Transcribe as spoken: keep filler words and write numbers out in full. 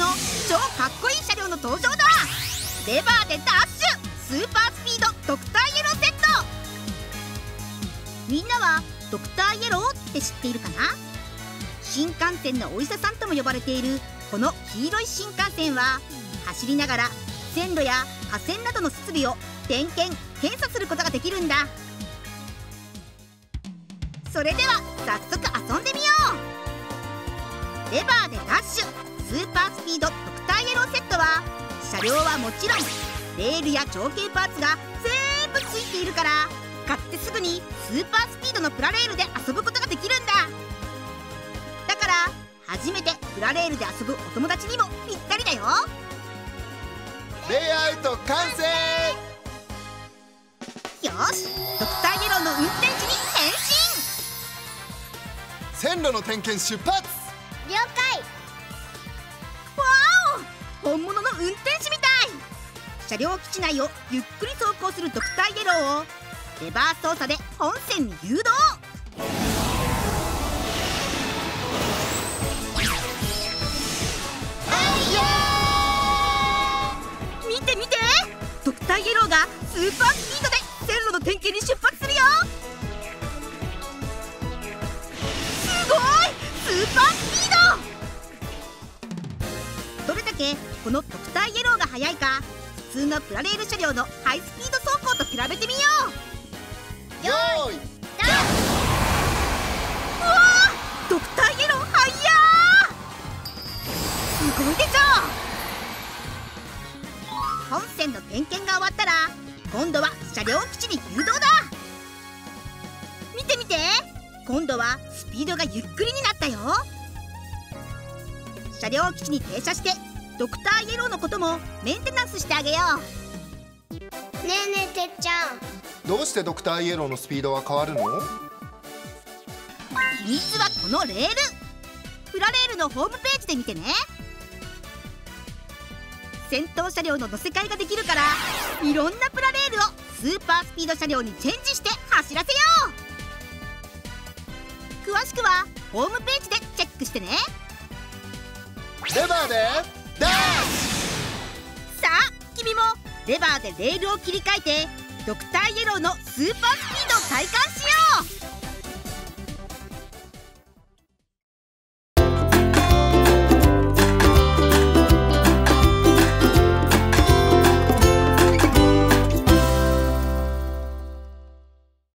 の超かっこいい車両の登場だ。レバーでダッシュスーパースピードドクターイエローセット。みんなはドクターイエローって知っているかな？新幹線のお医者さんとも呼ばれているこの黄色い新幹線は走りながら線路や架線などの設備を点検・検査することができるんだ。それでは早速遊んでみよう。レバーでダッシュスーパースピードドクターイエローセットは車両はもちろんレールや長径パーツが全部ついているから買ってすぐにスーパースピードのプラレールで遊ぶことができるんだ。だから初めてプラレールで遊ぶお友達にもぴったりだよ。 レイアウト完成。 よし、ドクターイエローの運転士に変身。 線路の点検出発。 了解。 わお、本物の運転士みたい。車両基地内をゆっくり走行するドクターイエローをレバー操作で本線に誘導。見て見て、ドクターイエローがスーパースピードで線路の点検に出発するよ。すごいスーパースピード。どれだけこのドクターイエローが速いか普通のプラレール車両のハイスピード走行と比べてみよう。 よーいスターうわー、ドクターイエロー速やー。すごいでしょ。本線の点検が終わったら今度は車両基地に誘導だ。見て見て、今度はスピードがゆっくりになったよ。車両基地に停車してドクターイエローのこともメンテナンスしてあげよう。 ねえねえてっちゃん、 どうしてドクターイエローのスピードは変わるの？ 秘密はこのレール。プラレールのホームページで見てね。先頭車両の乗せ替えができるからいろんなプラレールをスーパースピード車両にチェンジして走らせよう。詳しくはホームページでチェックしてね。 レバーでダッシさあ君もレバーでレールを切り替えてドクターイエローのスーパースピードを体感